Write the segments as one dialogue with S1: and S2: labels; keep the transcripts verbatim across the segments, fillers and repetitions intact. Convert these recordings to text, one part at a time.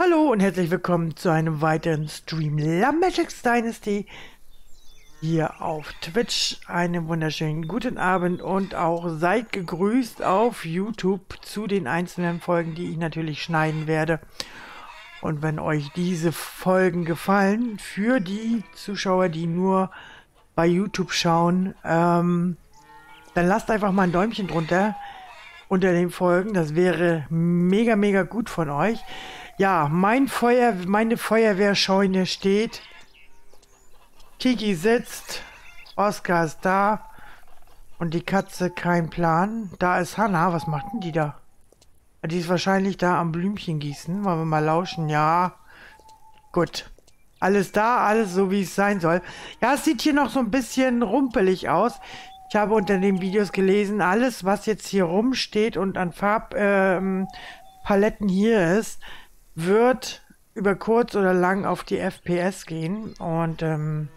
S1: Hallo und herzlich willkommen zu einem weiteren Stream LaMagic's Dynasty hier auf Twitch. Einen wunderschönen guten Abend und auch seid gegrüßt auf YouTube zu den einzelnen Folgen, die ich natürlich schneiden werde. Und wenn euch diese Folgen gefallen, für die Zuschauer, die nur bei YouTube schauen, ähm, dann lasst einfach mal ein Däumchen drunter unter den Folgen. Das wäre mega, mega gut von euch. Ja, mein Feuer, meine Feuerwehrscheune steht. Kiki sitzt. Oskar ist da. Und die Katze kein Plan. Da ist Hanna. Was macht denn die da? Die ist wahrscheinlich da am Blümchen gießen. Wollen wir mal lauschen? Ja. Gut. Alles da, alles so wie es sein soll. Ja, es sieht hier noch so ein bisschen rumpelig aus. Ich habe unter den Videos gelesen, alles was jetzt hier rumsteht und an Farbpaletten ähm, hier ist, wird über kurz oder lang auf die F P S gehen und ähm,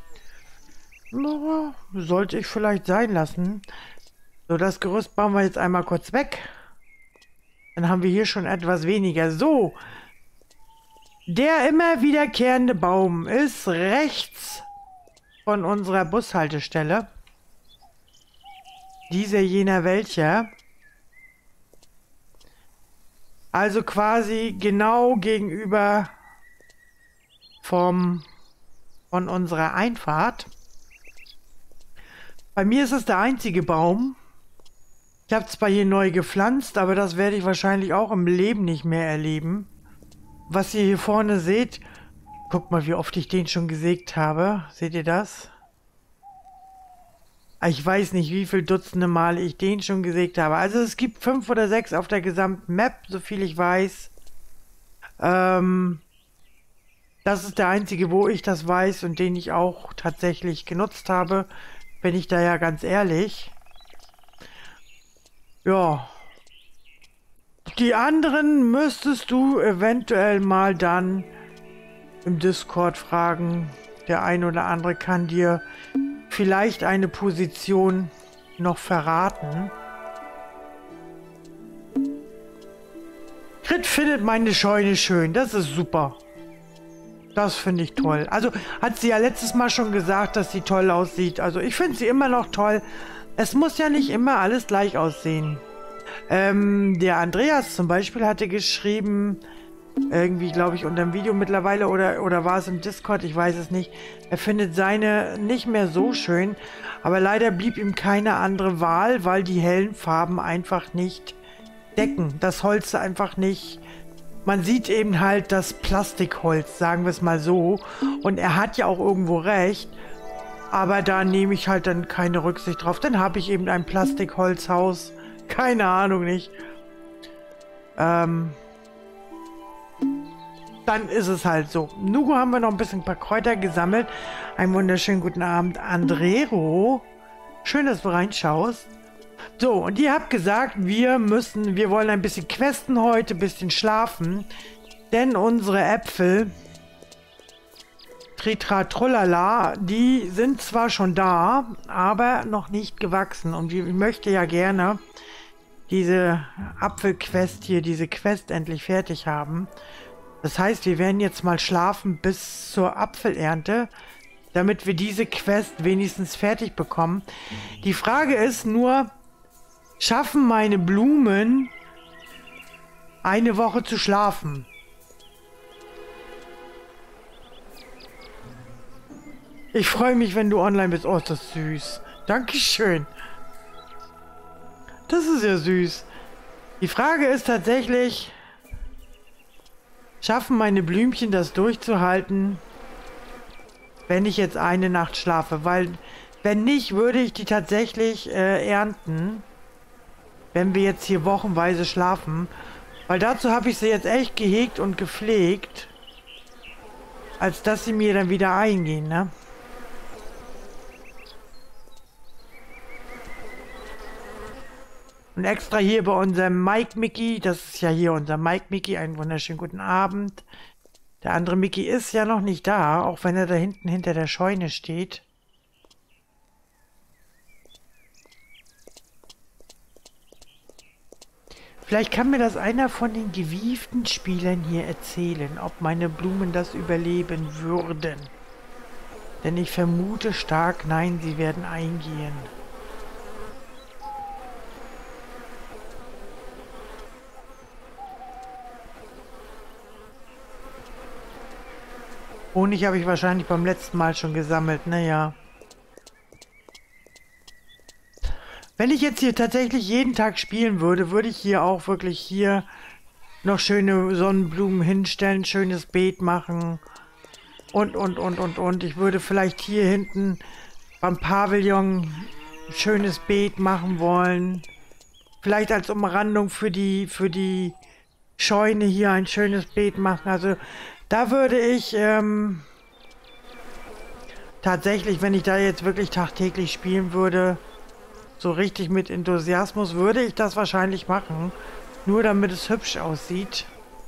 S1: na, sollte ich vielleicht sein lassen. So, das Gerüst bauen wir jetzt einmal kurz weg. Dann haben wir hier schon etwas weniger. So, der immer wiederkehrende Baum ist rechts von unserer Bushaltestelle. Dieser, jener, welcher. Also quasi genau gegenüber vom, von unserer Einfahrt. Bei mir ist es der einzige Baum. Ich habe zwar hier neu gepflanzt, aber das werde ich wahrscheinlich auch im Leben nicht mehr erleben. Was ihr hier vorne seht, guckt mal, wie oft ich den schon gesägt habe. Seht ihr das? Ich weiß nicht, wie viele Dutzende Male ich den schon gesägt habe. Also es gibt fünf oder sechs auf der gesamten Map, so viel ich weiß. Ähm, das ist der einzige, wo ich das weiß und den ich auch tatsächlich genutzt habe. Bin ich da ja ganz ehrlich. Ja. Die anderen müsstest du eventuell mal dann im Discord fragen. Der ein oder andere kann dir vielleicht eine Position noch verraten. Crit findet meine Scheune schön. Das ist super. Das finde ich toll. Also hat sie ja letztes Mal schon gesagt, dass sie toll aussieht. Also ich finde sie immer noch toll. Es muss ja nicht immer alles gleich aussehen. Ähm, der Andreas zum Beispiel hatte geschrieben, irgendwie, glaube ich, unter dem Video mittlerweile oder, oder war es im Discord, ich weiß es nicht. Er findet seine nicht mehr so schön, aber leider blieb ihm keine andere Wahl, weil die hellen Farben einfach nicht decken. Das Holz einfach nicht. Man sieht eben halt das Plastikholz, sagen wir es mal so. Und er hat ja auch irgendwo recht, aber da nehme ich halt dann keine Rücksicht drauf. Dann habe ich eben ein Plastikholzhaus. Keine Ahnung nicht. Ähm... Dann ist es halt so. Nugo haben wir noch ein bisschen ein paar Kräuter gesammelt. Einen wunderschönen guten Abend, Andrero. Schön, dass du reinschaust. So, und ihr habt gesagt, wir müssen, wir wollen ein bisschen questen heute, ein bisschen schlafen. Denn unsere Äpfel, Tritratrolala, die sind zwar schon da, aber noch nicht gewachsen. Und ich möchte ja gerne diese Apfelquest hier, diese Quest endlich fertig haben. Das heißt, wir werden jetzt mal schlafen bis zur Apfelernte, damit wir diese Quest wenigstens fertig bekommen. Die Frage ist nur, schaffen meine Blumen eine Woche zu schlafen? Ich freue mich, wenn du online bist. Oh, ist das süß. Dankeschön. Das ist ja süß. Die Frage ist tatsächlich, schaffen meine Blümchen das durchzuhalten, wenn ich jetzt eine Nacht schlafe? Weil, wenn nicht, würde ich die tatsächlich äh, ernten, wenn wir jetzt hier wochenweise schlafen. Weil dazu habe ich sie jetzt echt gehegt und gepflegt, als dass sie mir dann wieder eingehen, ne? Und extra hier bei unserem Mike Mickey, das ist ja hier unser Mike Mickey, einen wunderschönen guten Abend. Der andere Mickey ist ja noch nicht da, auch wenn er da hinten hinter der Scheune steht. Vielleicht kann mir das einer von den gewieften Spielern hier erzählen, ob meine Blumen das überleben würden. Denn ich vermute stark, nein, sie werden eingehen. Honig habe ich wahrscheinlich beim letzten Mal schon gesammelt, naja. Wenn ich jetzt hier tatsächlich jeden Tag spielen würde, würde ich hier auch wirklich hier noch schöne Sonnenblumen hinstellen, schönes Beet machen und, und, und, und, und. Ich würde vielleicht hier hinten beim Pavillon ein schönes Beet machen wollen. Vielleicht als Umrandung für die, für die Scheune hier ein schönes Beet machen. Also da würde ich ähm, tatsächlich, wenn ich da jetzt wirklich tagtäglich spielen würde, so richtig mit Enthusiasmus, würde ich das wahrscheinlich machen. Nur damit es hübsch aussieht.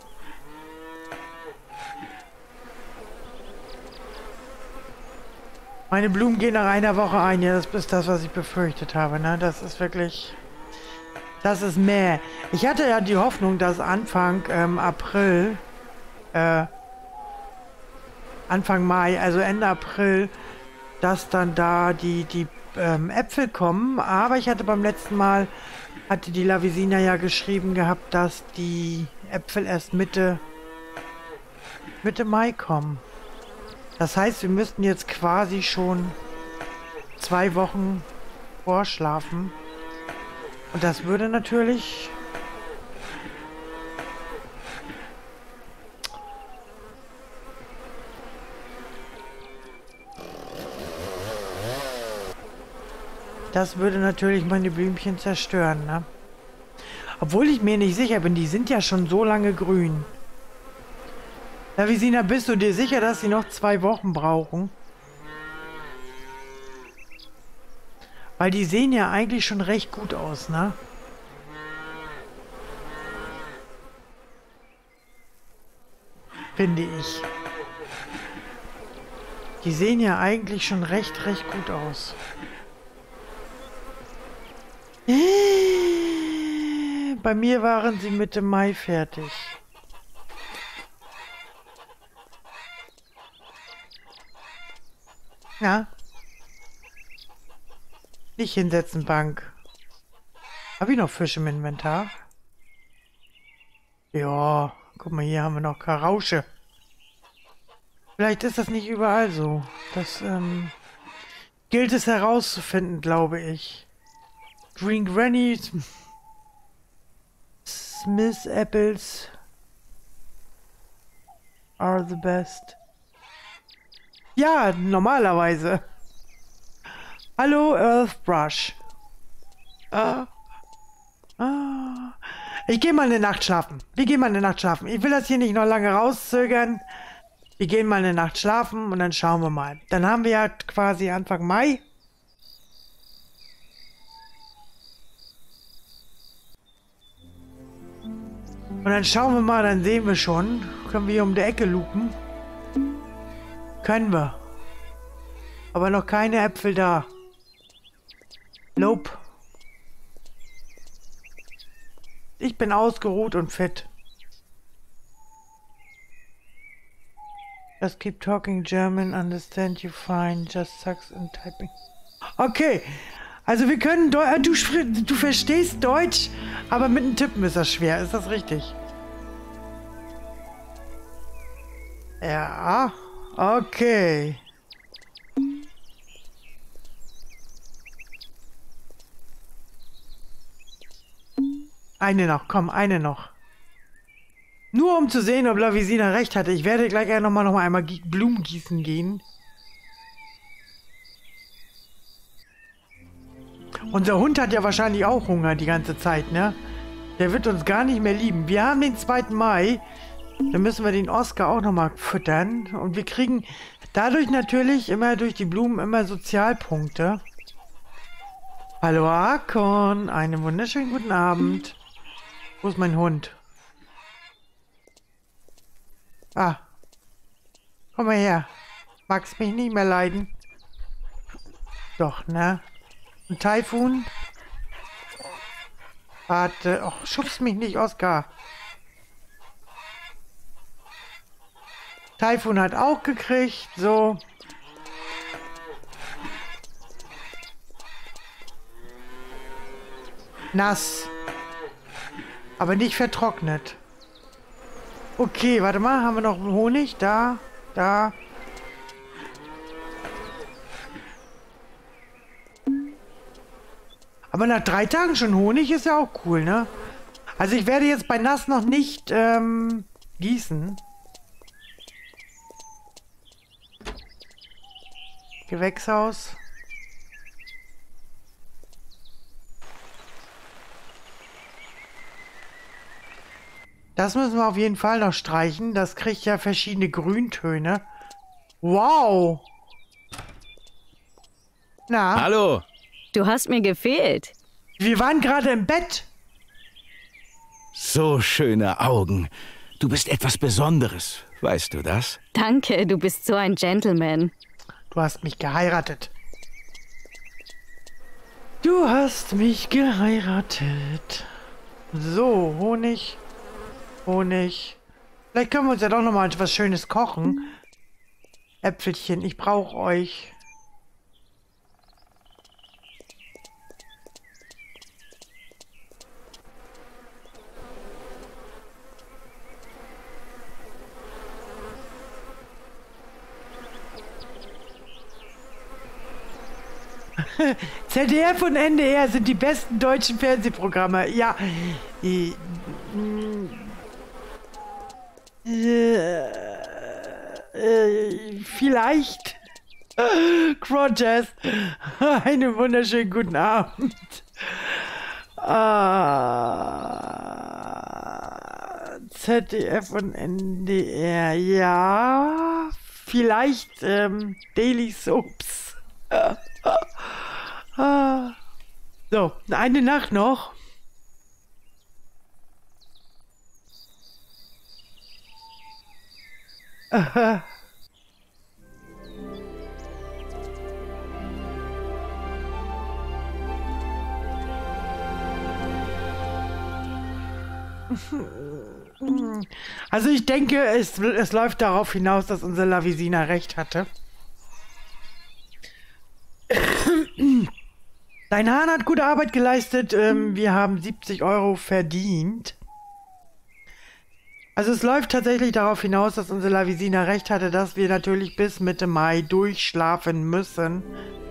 S1: Meine Blumen gehen nach einer Woche ein. Ja, das ist das, was ich befürchtet habe. Ne? Das ist wirklich... Das ist mehr. Ich hatte ja die Hoffnung, dass Anfang ähm, April... Äh, Anfang Mai, also Ende April, dass dann da die, die ähm, Äpfel kommen. Aber ich hatte beim letzten Mal, hatte die Lavisina ja geschrieben gehabt, dass die Äpfel erst Mitte, Mitte Mai kommen. Das heißt, wir müssten jetzt quasi schon zwei Wochen vorschlafen. Und das würde natürlich... Das würde natürlich meine Blümchen zerstören, ne? Obwohl ich mir nicht sicher bin, die sind ja schon so lange grün. Lavisina, bist du dir sicher, dass sie noch zwei Wochen brauchen? Weil die sehen ja eigentlich schon recht gut aus, ne? Finde ich. Die sehen ja eigentlich schon recht, recht gut aus. Bei mir waren sie Mitte Mai fertig. Ja. Nicht hinsetzen, Bank. Habe ich noch Fisch im Inventar? Ja, guck mal, hier haben wir noch Karausche. Vielleicht ist das nicht überall so. Das ähm, gilt es herauszufinden, glaube ich. Green Granny, Smith Apples are the best. Ja, normalerweise. Hallo, Earthbrush. Ah. Ah. Ich gehe mal eine Nacht schlafen. Wir gehen mal eine Nacht schlafen. Ich will das hier nicht noch lange rauszögern. Wir gehen mal eine Nacht schlafen und dann schauen wir mal. Dann haben wir ja quasi Anfang Mai. Und dann schauen wir mal, dann sehen wir schon. Können wir hier um die Ecke lupen? Können wir. Aber noch keine Äpfel da. Nope. Ich bin ausgeruht und fit. Just keep talking German, understand you fine, just sucks in typing. Okay, also wir können Deu du, du verstehst Deutsch, aber mit dem Tippen ist das schwer, ist das richtig? Ja, okay. Eine noch, komm, eine noch. Nur um zu sehen, ob Lavisina recht hatte. Ich werde gleich noch mal, noch mal einmal Blumen gießen gehen. Unser Hund hat ja wahrscheinlich auch Hunger die ganze Zeit, ne? Der wird uns gar nicht mehr lieben. Wir haben den zweiten Mai. Dann müssen wir den Oscar auch noch mal füttern. Und wir kriegen dadurch natürlich immer durch die Blumen immer Sozialpunkte. Hallo Akon, einen wunderschönen guten Abend. Wo ist mein Hund? Ah. Komm mal her. Magst mich nicht mehr leiden? Doch, ne? Ein Taifun? Warte. Och, schubst mich nicht, Oskar. Taifun hat auch gekriegt. So. Nass. Aber nicht vertrocknet. Okay, warte mal. Haben wir noch Honig? Da. Da. Aber nach drei Tagen schon Honig ist ja auch cool, ne? Also ich werde jetzt bei Nass noch nicht ähm, gießen. Gewächshaus. Das müssen wir auf jeden Fall noch streichen. Das kriegt ja verschiedene Grüntöne. Wow! Na?
S2: Hallo!
S3: Du hast mir gefehlt.
S1: Wir waren gerade im Bett.
S2: So schöne Augen. Du bist etwas Besonderes. Weißt du das?
S3: Danke, du bist so ein Gentleman.
S1: Du hast mich geheiratet. Du hast mich geheiratet. So, Honig. Honig. Vielleicht können wir uns ja doch noch mal etwas Schönes kochen. Äpfelchen, ich brauche euch. Z D F und N D R sind die besten deutschen Fernsehprogramme. Ja. Äh, äh, äh, vielleicht. Crotchers. Einen wunderschönen guten Abend. Ah, Z D F und N D R. Ja. Vielleicht ähm, Daily Soaps. Ah. So, eine Nacht noch. Aha. Also ich denke, es, es läuft darauf hinaus, dass unsere Lavisina recht hatte. Dein Hahn hat gute Arbeit geleistet. Ähm, wir haben siebzig Euro verdient. Also es läuft tatsächlich darauf hinaus, dass unsere Lavisina recht hatte, dass wir natürlich bis Mitte Mai durchschlafen müssen.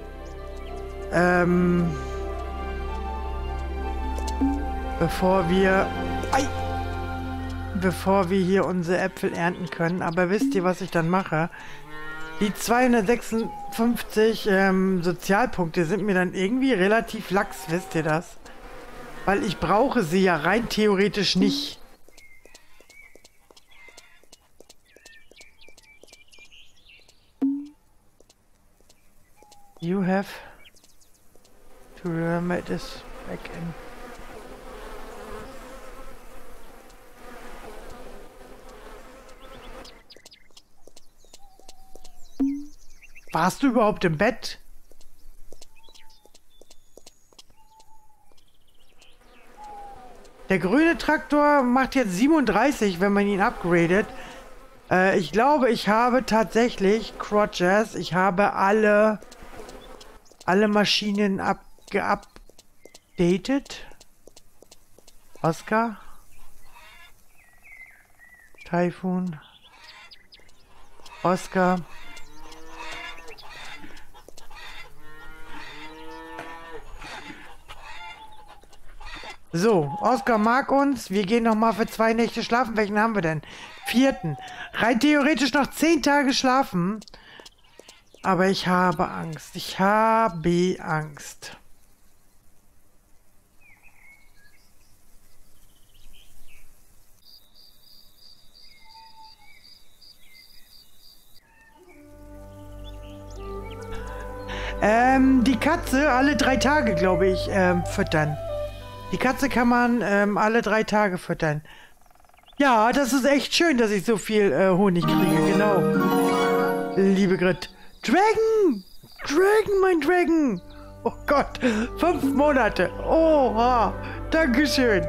S1: Ähm, bevor wir... Ei, bevor wir hier unsere Äpfel ernten können. Aber wisst ihr, was ich dann mache? Die zweihundertsechsundfünfzig ähm, Sozialpunkte sind mir dann irgendwie relativ lax, wisst ihr das? Weil ich brauche sie ja rein theoretisch nicht. You have to remember this back in. Warst du überhaupt im Bett? Der grüne Traktor macht jetzt siebenunddreißig, wenn man ihn upgradet. Äh, ich glaube, ich habe tatsächlich, Crotchers, ich habe alle, alle Maschinen up, geupdatet. Oscar? Taifun? Oscar? So, Oscar mag uns. Wir gehen noch mal für zwei Nächte schlafen. Welchen haben wir denn? Vierten. Rein theoretisch noch zehn Tage schlafen. Aber ich habe Angst. Ich habe Angst. Ähm, die Katze alle drei Tage, glaube ich, ähm, füttern. Die Katze kann man ähm, alle drei Tage füttern. Ja, das ist echt schön, dass ich so viel äh, Honig kriege, genau. Liebe Grit. Dragon! Dragon, mein Dragon! Oh Gott, fünf Monate. Oha, Dankeschön.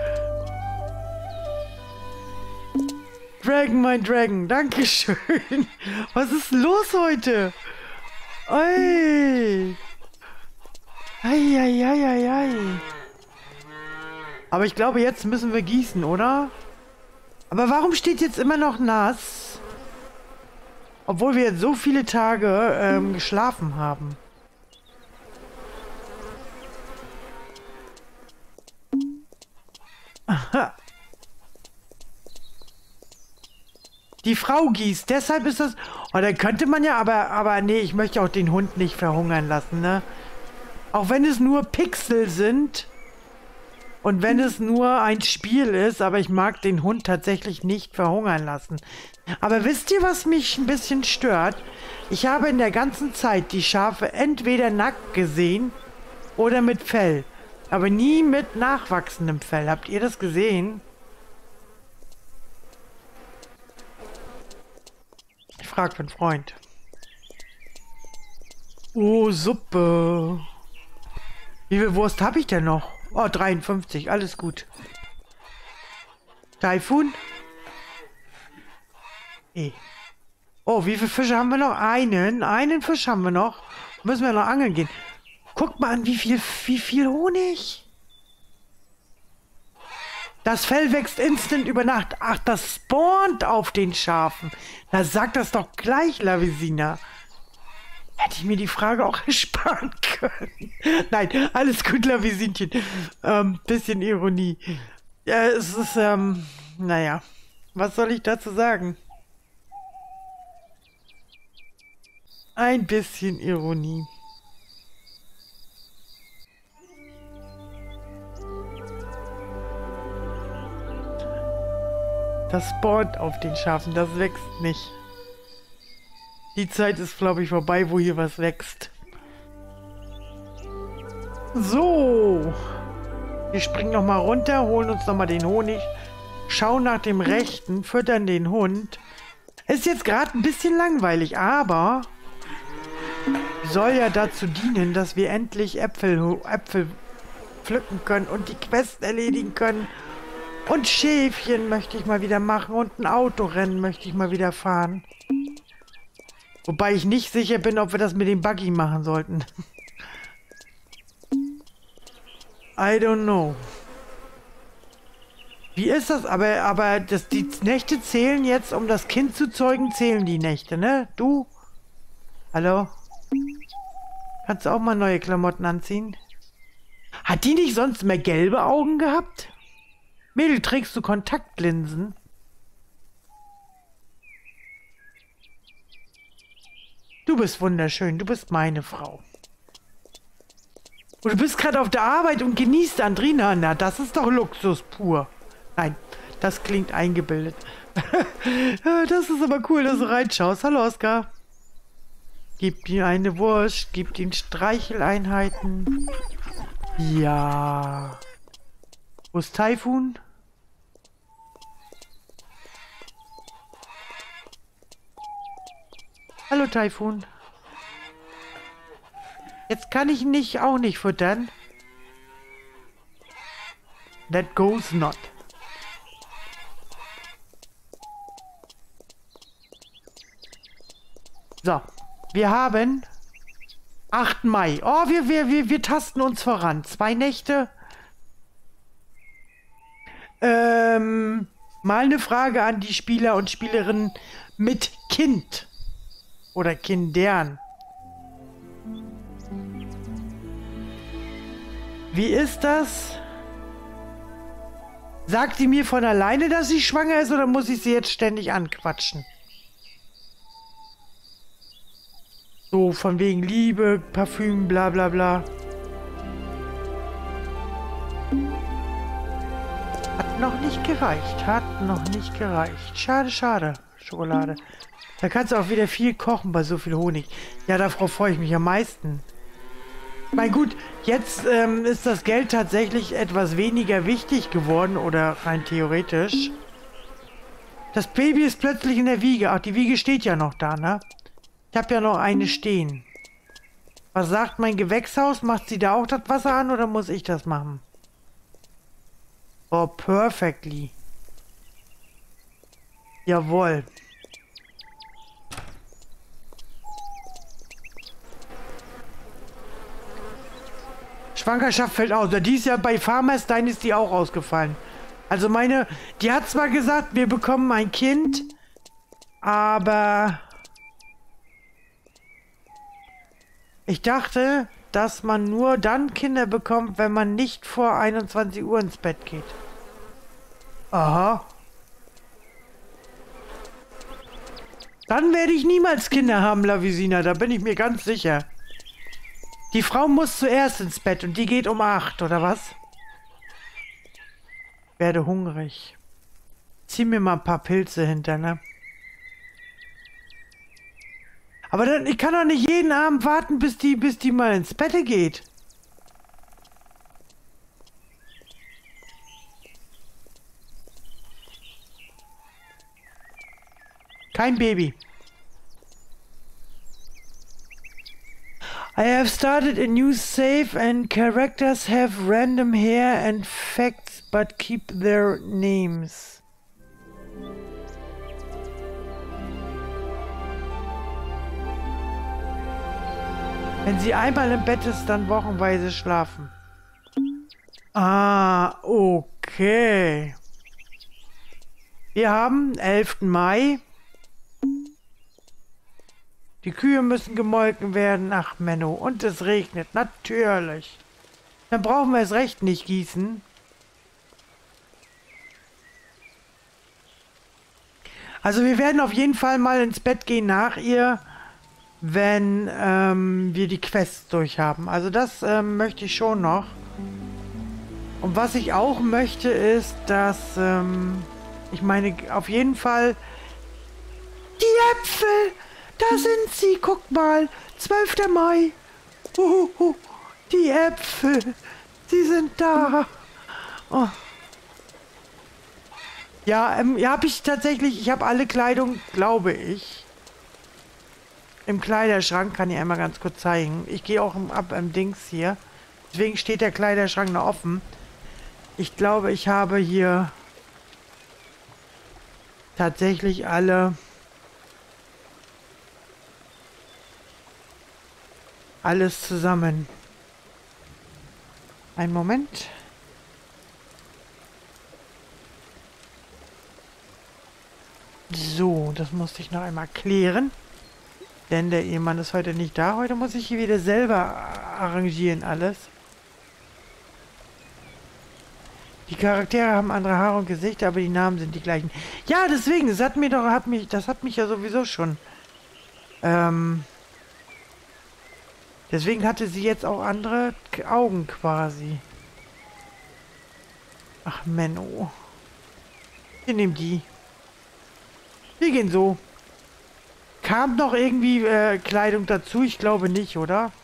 S1: Dragon, mein Dragon. Dankeschön. Was ist los heute? Ei. Ei, ei, ei, ei, ei. Aber ich glaube, jetzt müssen wir gießen, oder? Aber warum steht jetzt immer noch nass? Obwohl wir jetzt so viele Tage ähm, geschlafen haben. Aha. Die Frau gießt, deshalb ist das... Oh, dann könnte man ja, aber, aber nee, ich möchte auch den Hund nicht verhungern lassen, ne? Auch wenn es nur Pixel sind und wenn es nur ein Spiel ist, aber ich mag den Hund tatsächlich nicht verhungern lassen. Aber wisst ihr, was mich ein bisschen stört? Ich habe in der ganzen Zeit die Schafe entweder nackt gesehen oder mit Fell, aber nie mit nachwachsendem Fell. Habt ihr das gesehen? Ich frage für einen Freund. Oh, Suppe. Wie viel Wurst habe ich denn noch? Oh, dreiundfünfzig. Alles gut. Taifun? Eh. Oh, wie viele Fische haben wir noch? Einen. Einen Fisch haben wir noch. Müssen wir noch angeln gehen. Guckt mal an, wie viel, wie viel Honig. Das Fell wächst instant über Nacht. Ach, das spawnt auf den Schafen. Na, sag das doch gleich, Lavisina. Hätte ich mir die Frage auch ersparen können. Nein, alles gut, Lavisinchen. Ähm, bisschen Ironie. Ja, es ist, ähm, naja. Was soll ich dazu sagen? Ein bisschen Ironie. Das spawnt auf den Schafen, das wächst nicht. Die Zeit ist, glaube ich, vorbei, wo hier was wächst. So. Wir springen nochmal runter, holen uns nochmal den Honig, schauen nach dem Rechten, füttern den Hund. Ist jetzt gerade ein bisschen langweilig, aber soll ja dazu dienen, dass wir endlich Äpfel, Äpfel pflücken können und die Quest erledigen können. Und Schäfchen möchte ich mal wieder machen und ein Autorennen möchte ich mal wieder fahren. Wobei ich nicht sicher bin, ob wir das mit dem Buggy machen sollten. I don't know. Wie ist das? Aber, aber das, die Nächte zählen jetzt, um das Kind zu zeugen, zählen die Nächte, ne? Du? Hallo? Kannst du auch mal neue Klamotten anziehen? Hat die nicht sonst mehr gelbe Augen gehabt? Mädel, trägst du Kontaktlinsen? Du bist wunderschön, du bist meine Frau. Und du bist gerade auf der Arbeit und genießt Andrina. Na, das ist doch Luxus pur. Nein, das klingt eingebildet. Das ist aber cool, dass du reinschaust. Hallo, Oskar. Gib ihm eine Wurst, gib ihm Streicheleinheiten. Ja. Wo ist Taifun? Hallo, Taifun. Jetzt kann ich ihn nicht auch nicht füttern. That goes not. So, wir haben achten Mai. Oh, wir, wir, wir, wir tasten uns voran. Zwei Nächte. Ähm, mal eine Frage an die Spieler und Spielerinnen mit Kind. Oder Kindern. Wie ist das? Sagt sie mir von alleine, dass sie schwanger ist, oder muss ich sie jetzt ständig anquatschen? So, von wegen Liebe, Parfüm, bla bla bla. Hat noch nicht gereicht, hat noch nicht gereicht. Schade, schade, Schokolade. Da kannst du auch wieder viel kochen bei so viel Honig. Ja, darauf freue ich mich am meisten. Mein gut, jetzt ähm, ist das Geld tatsächlich etwas weniger wichtig geworden, oder rein theoretisch. Das Baby ist plötzlich in der Wiege. Ach, die Wiege steht ja noch da, ne? Ich habe ja noch eine stehen. Was sagt mein Gewächshaus? Macht sie da auch das Wasser an oder muss ich das machen? Oh, perfectly. Jawohl. Schwangerschaft fällt aus. Die ist ja bei Farmers Dynasty auch ausgefallen. Also meine, die hat zwar gesagt, wir bekommen ein Kind, aber ich dachte, dass man nur dann Kinder bekommt, wenn man nicht vor einundzwanzig Uhr ins Bett geht. Aha. Dann werde ich niemals Kinder haben, Lavisina, da bin ich mir ganz sicher. Die Frau muss zuerst ins Bett und die geht um acht, oder was? Ich werde hungrig. Zieh mir mal ein paar Pilze hinter, ne? Aber dann, ich kann doch nicht jeden Abend warten, bis die, bis die mal ins Bett geht. Kein Baby. I have started a new save and characters have random hair and facts but keep their names. Wenn sie einmal im Bett ist, dann wochenweise schlafen. Ah, okay. Wir haben elften Mai. Die Kühe müssen gemolken werden. Ach, Menno. Und es regnet. Natürlich. Dann brauchen wir es recht nicht gießen. Also wir werden auf jeden Fall mal ins Bett gehen nach ihr, wenn ähm, wir die Quests durch haben. Also das ähm, möchte ich schon noch. Und was ich auch möchte ist, dass ähm, ich meine auf jeden Fall die Äpfel, da sind sie, guck mal, zwölfter Mai. Uhuhu, die Äpfel, sie sind da. Oh. Ja, ähm, ja, habe ich tatsächlich, ich habe alle Kleidung, glaube ich. Im Kleiderschrank, kann ich einmal ganz kurz zeigen. Ich gehe auch im, ab im Dings hier. Deswegen steht der Kleiderschrank noch offen. Ich glaube, ich habe hier tatsächlich alle alles zusammen. Einen Moment. So, das musste ich noch einmal klären. Denn der Ehemann ist heute nicht da. Heute muss ich hier wieder selber arrangieren alles. Die Charaktere haben andere Haare und Gesichter, aber die Namen sind die gleichen. Ja, deswegen, das hat mir doch, hat mich, das hat mich ja sowieso schon. Ähm, deswegen hatte sie jetzt auch andere Augen quasi. Ach, Menno. Wir nehmen die. Wir gehen so. Kam noch irgendwie äh, Kleidung dazu? Ich glaube nicht, oder?